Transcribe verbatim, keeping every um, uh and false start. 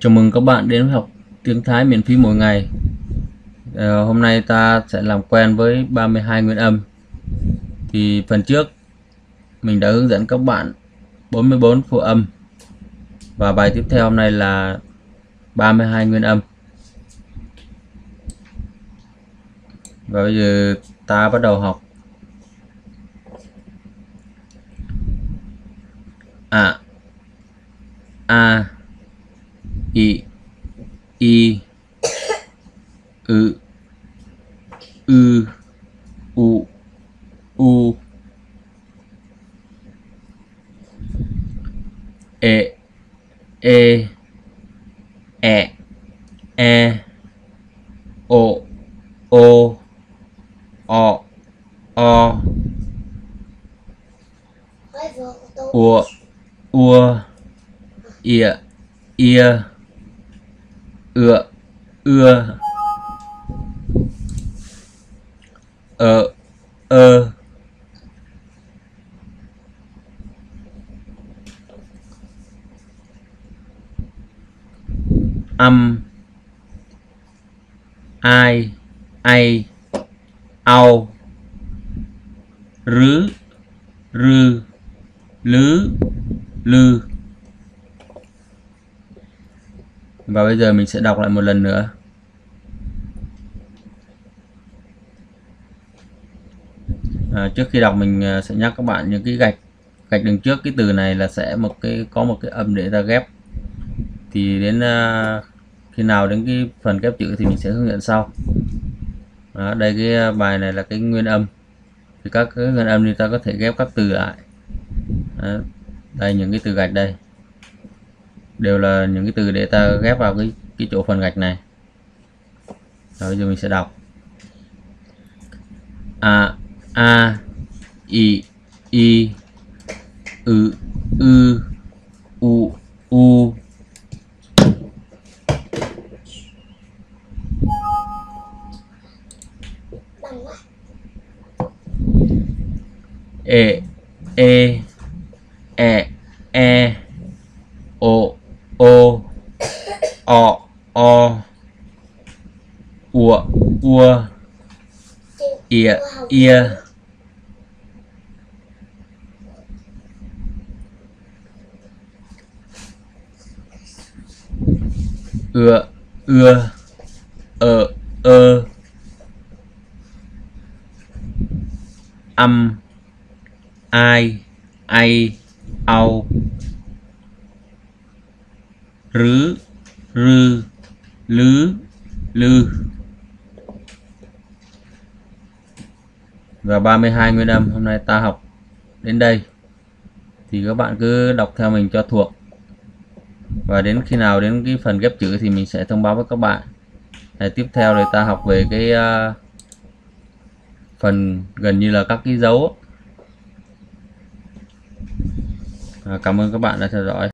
Chào mừng các bạn đến với học tiếng Thái miễn phí mỗi ngày. Ờ, hôm nay ta sẽ làm quen với ba mươi hai nguyên âm. Thì phần trước mình đã hướng dẫn các bạn bốn mươi bốn phụ âm. Và bài tiếp theo hôm nay là ba mươi hai nguyên âm. Và bây giờ ta bắt đầu học. A, A, I, I, ư, ư, u, u, e, e, ẹ, e, o, o, o, o, ua, ua, ỉa, ia, ựa, ưa, ờ, ơ, âm, ai, ai, au, rứ, rư, lứ, lư. Và bây giờ mình sẽ đọc lại một lần nữa. À, trước khi đọc mình sẽ nhắc các bạn những cái gạch gạch đằng trước cái từ này là sẽ một cái có một cái âm để ta ghép. Thì đến uh, khi nào đến cái phần ghép chữ thì mình sẽ hướng dẫn sau. Đó, đây cái bài này là cái nguyên âm. Thì các cái nguyên âm thì ta có thể ghép các từ lại. Đó, đây những cái từ gạch đây đều là những cái từ để ta ghép vào cái cái chỗ phần gạch này. Rồi bây giờ mình sẽ đọc. A, a, i, i, ư, ư, u, u, e, e, ẹ, e, o, o, o, o, ua, ua, ỉa, ia, ưa, ưa, ờ, ơ, âm, ai, ai, au, rứ, rư, lứ, lư. Và ba mươi hai nguyên âm hôm nay ta học đến đây. Thì các bạn cứ đọc theo mình cho thuộc. Và đến khi nào đến cái phần ghép chữ thì mình sẽ thông báo với các bạn. Để tiếp theo thì ta học về cái uh, phần gần như là các cái dấu. À, cảm ơn các bạn đã theo dõi.